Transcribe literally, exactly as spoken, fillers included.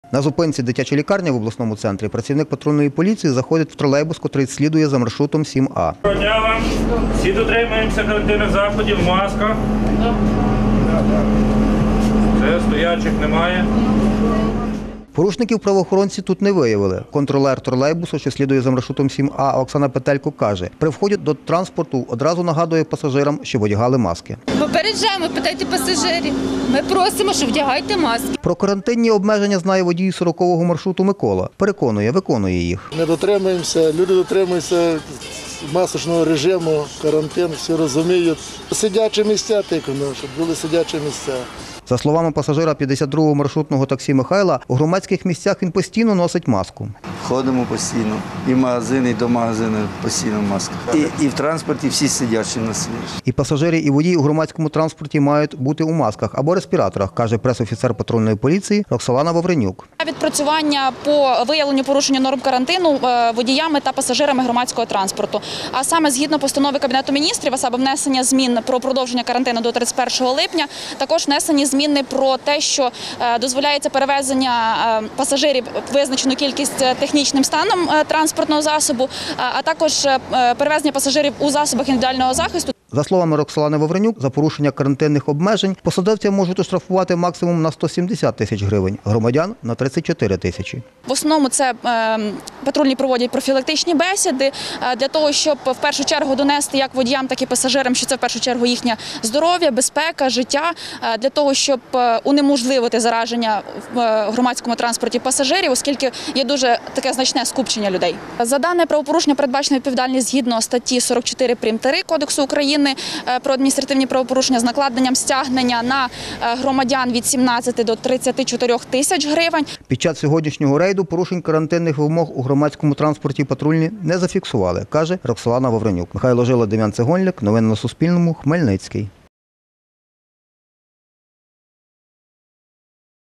На зупинці дитячої лікарні в обласному центрі працівник патрульної поліції заходить в тролейбус, котрий слідує за маршрутом сім А. Доброго дня вам. Всі дотримуємося карантинних заходів, маска. Все, стоячих немає. Порушників правоохоронці тут не виявили. Контролер тролейбусу, що слідує за маршрутом сім А, Оксана Петелько, каже, при вході до транспорту одразу нагадує пасажирам, щоб одягали маски. Попереджаємо, питайте пасажирів. Ми просимо, що вдягайте маски. Про карантинні обмеження знає водій сорокового маршруту Микола. Переконує, виконує їх. Не дотримуємося, люди дотримуються масочного режиму, карантин, всі розуміють. Сидячі місця тільки, щоб були сидячі місця. За словами пасажира п'ятдесят другого маршрутного таксі Михайла, у громадських місцях він постійно носить маску. Ходимо постійно. І в магазини, і до магазину постійно в масках. І, і в транспорті всі сидячі на свіжі. І пасажири, і водії у громадському транспорті мають бути у масках або респіраторах, каже прес-офіцер патрульної поліції Роксолана Вавренюк. Відпрацювання по виявленню порушення норм карантину водіями та пасажирами громадського транспорту. А саме згідно постанови Кабінету міністрів, а саме внесення змін про продовження карантину до тридцять першого липня, також внесені зміни про те, що дозволяється перевезення пасажирів визначену кількість технічним станом транспортного засобу, а також перевезення пасажирів у засобах індивідуального захисту. За словами Роксолани Вавренюк, за порушення карантинних обмежень посадовця можуть оштрафувати максимум на сто сімдесят тисяч гривень, громадян – на тридцять чотири тисячі. В основному це е, патрульні проводять профілактичні бесіди е, для того, щоб в першу чергу донести як водіям, так і пасажирам, що це в першу чергу їхнє здоров'я, безпека, життя, е, для того, щоб унеможливити зараження в е, громадському транспорті пасажирів, оскільки є дуже таке значне скупчення людей. За дане правопорушення передбачена відповідальність згідно статті сорок чотири прим. три Кодексу України про адміністративні правопорушення з накладенням стягнення на громадян від сімнадцяти до тридцяти чотирьох тисяч гривень. Під час сьогоднішнього рейду порушень карантинних вимог у громадському транспорті патрульні не зафіксували, каже Роксолана Вавренюк. Михайло Жила, Дем'ян Цегольник. Новини на Суспільному. Хмельницький.